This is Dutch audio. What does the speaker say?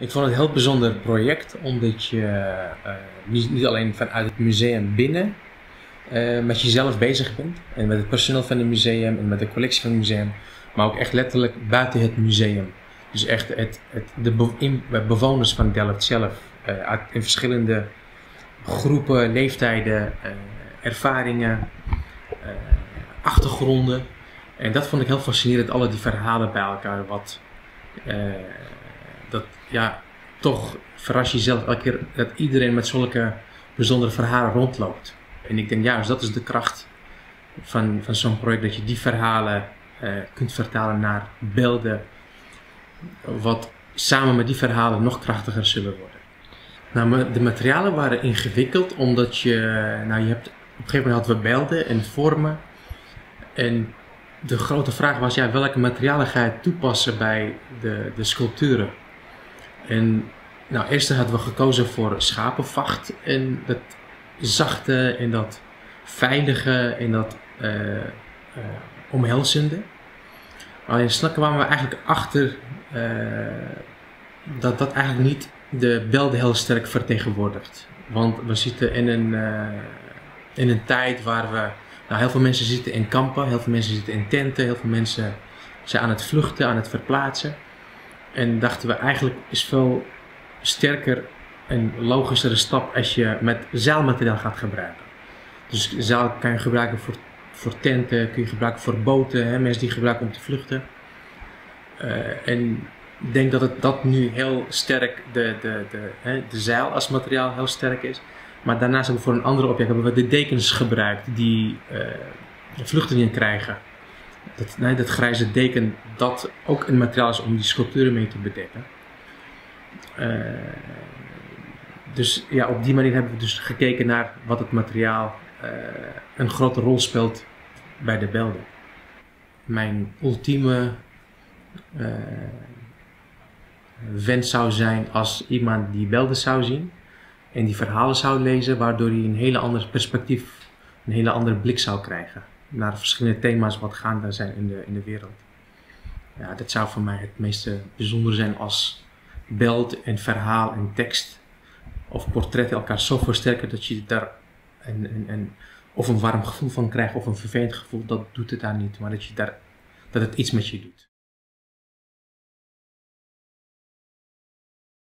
Ik vond het een heel bijzonder project, omdat je niet alleen vanuit het museum binnen met jezelf bezig bent en met het personeel van het museum en met de collectie van het museum, maar ook echt letterlijk buiten het museum. Dus echt de bewoners van Delft zelf, in verschillende groepen, leeftijden, ervaringen, achtergronden. En dat vond ik heel fascinerend, alle die verhalen bij elkaar. Dat ja, toch verras je jezelf elke keer dat iedereen met zulke bijzondere verhalen rondloopt. En ik denk juist, dat is de kracht van zo'n project, dat je die verhalen kunt vertalen naar beelden, wat samen met die verhalen nog krachtiger zullen worden. Nou, de materialen waren ingewikkeld, omdat je hebt, op een gegeven moment hadden we beelden en vormen. En de grote vraag was, ja, welke materialen ga je toepassen bij de sculpturen? En nou, eerst hadden we gekozen voor schapenvacht en dat zachte en dat veilige en dat omhelzende. Alleen snel kwamen we eigenlijk achter dat eigenlijk niet de beelden heel sterk vertegenwoordigt. Want we zitten in een tijd waar heel veel mensen zitten in kampen, heel veel mensen zitten in tenten, heel veel mensen zijn aan het vluchten, aan het verplaatsen. En dachten we, eigenlijk is veel sterker en logischere stap als je met zeilmateriaal gaat gebruiken. Dus zeil kan je gebruiken voor tenten, kun je gebruiken voor boten, mensen die gebruiken om te vluchten. En ik denk dat nu heel sterk de zeil als materiaal heel sterk is. Maar daarnaast hebben we voor een ander object hebben we de dekens gebruikt die vluchtelingen krijgen. Dat grijze deken, dat ook een materiaal is om die sculpturen mee te bedekken. Dus ja, op die manier hebben we dus gekeken naar wat het materiaal een grote rol speelt bij de beelden. Mijn ultieme wens zou zijn als iemand die beelden zou zien en die verhalen zou lezen, waardoor hij een hele ander perspectief, een hele andere blik zou krijgen naar verschillende thema's wat gaande zijn in de wereld. Ja, dat zou voor mij het meest bijzonder zijn als beeld en verhaal en tekst of portretten elkaar zo versterken dat je daar of een warm gevoel van krijgt of een vervelend gevoel. Dat doet het daar niet, maar dat het iets met je doet.